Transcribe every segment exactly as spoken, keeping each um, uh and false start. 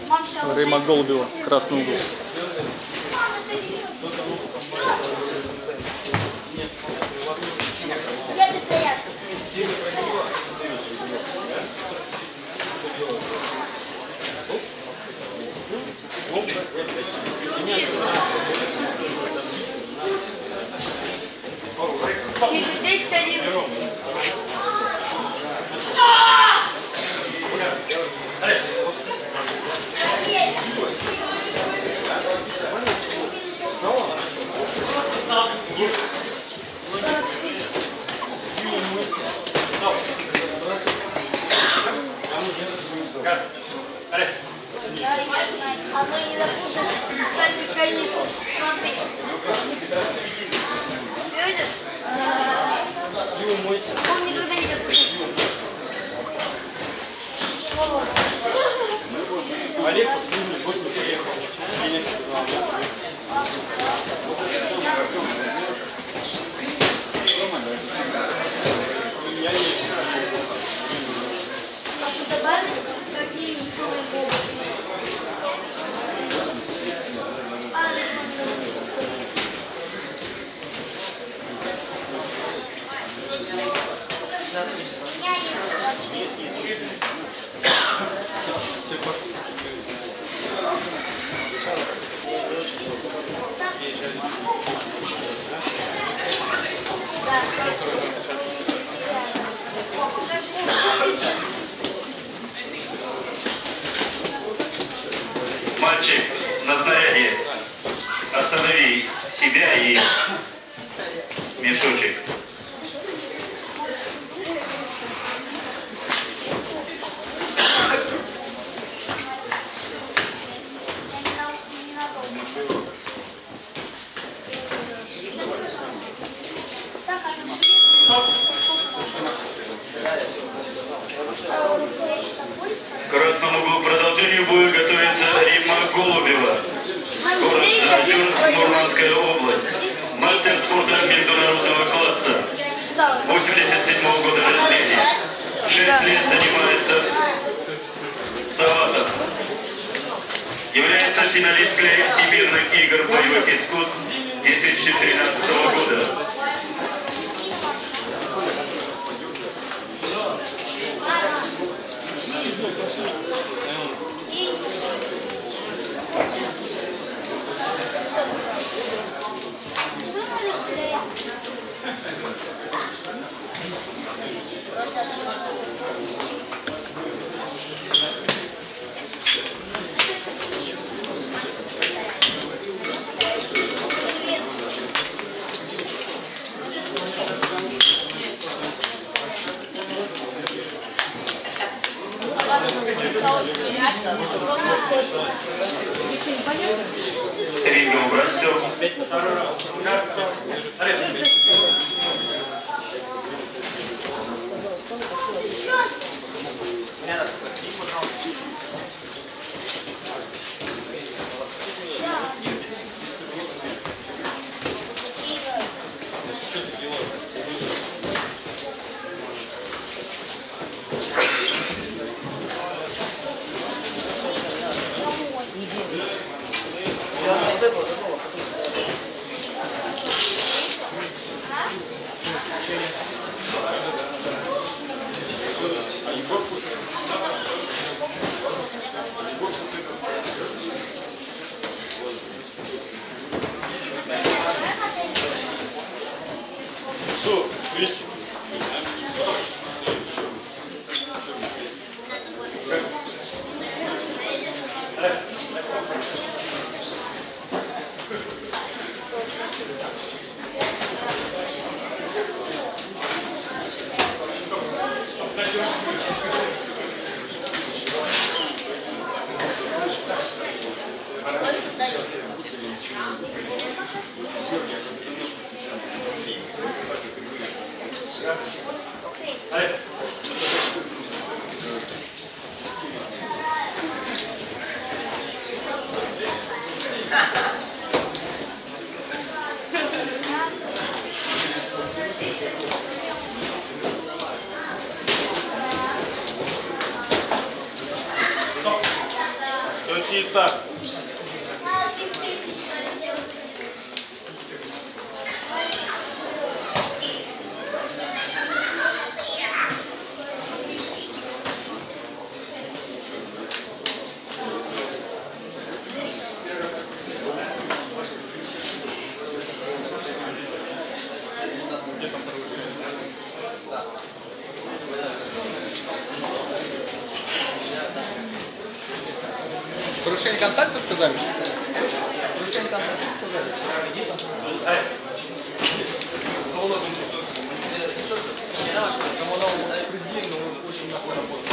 Рима Голубева, красный угол. десять одиннадцать. Одно не запутано. Центральный границу. Смотрите. Видишь? Он никогда не запутается. Олег последний год не приехал. Денег сказал. Я не какие Мальчик на снаряде, останови себя и мешочек. К красному углу продолжению боя готовится Рима Голубева. Город Заозерск, Мурманская область. Мастер спорта международного класса. восемьдесят седьмого года рождения. шесть лет занимается салатом. Является финалисткой Всемирных игр боевых искусств две тысячи тринадцатого года. Среднего убрать все. Общий старт. Нарушение контакта сказали? Нарушение контакта сказали. Очень нахуй работает.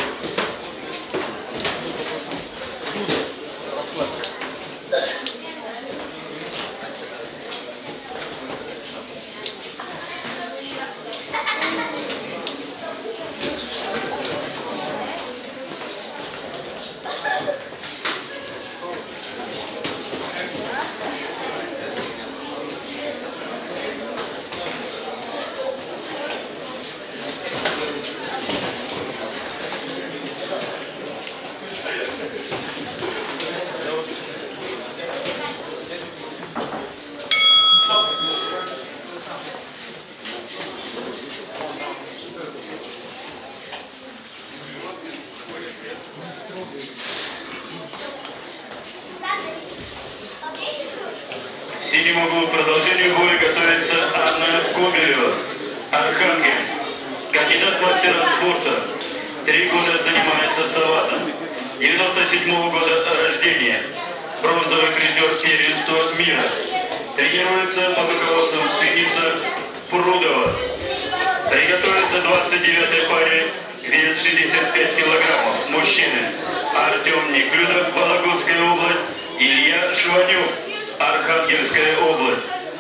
В синем углу к продолжению боя готовится Анна Кобелева, Архангельск, кандидат в мастера спорта, три года занимается салатом, девяносто седьмого года рождения, бронзовый призер первенства мира, тренируется под руководством Цениса Прудова, приготовится двадцать девятой паре, вес шестьдесят пять килограммов, мужчины, Артем Неклюдов, Вологодская область, Илья Шванюк, Архангельская область.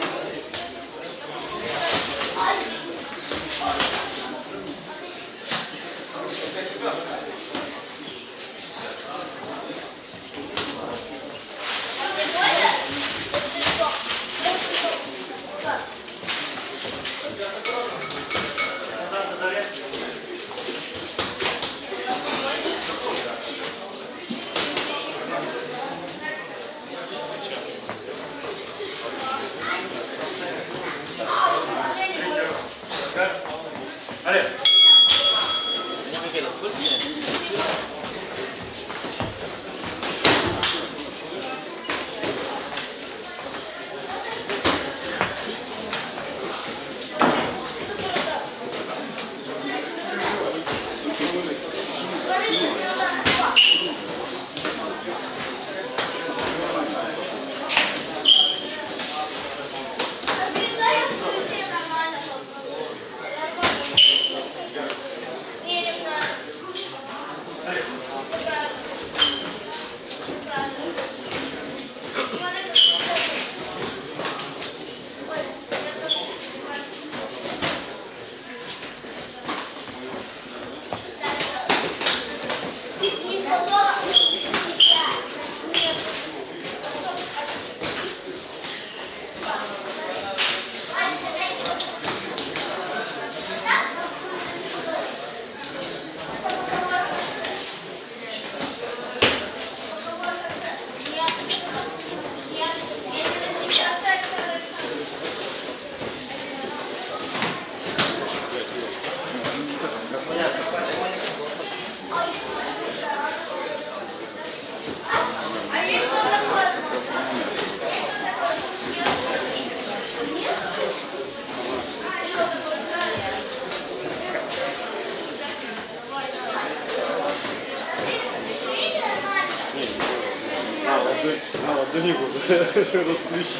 Да не буду. Расплющил.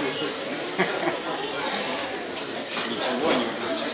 Ничего не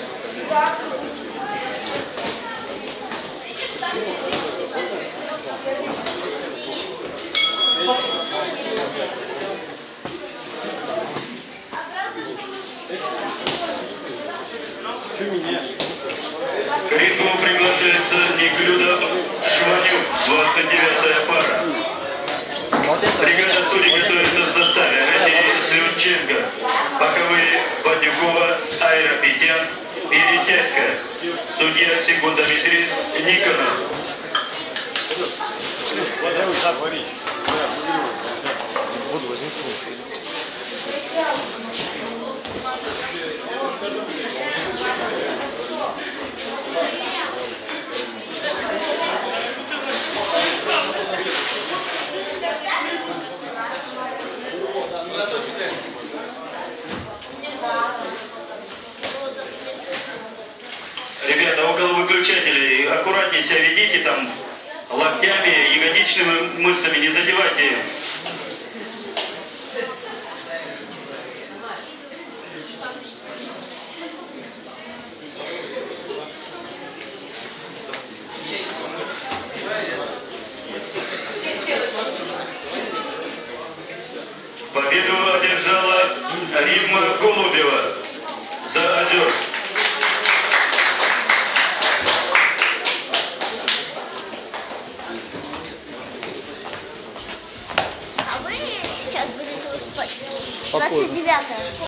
К рингу приглашается Неклюдов Шванюк, двадцать девятая пара. Бригада судей готовится в составе Ратири Слюнченко, боковые Бадюкова, Айра Петян, Перетятько, судья секундометрист Никонов. Вот я уже локтями, ягодичными мышцами, не задевайте их. Победу одержала Римма Голубева за Озерск. А вы сейчас будете выступать? двадцать девятое.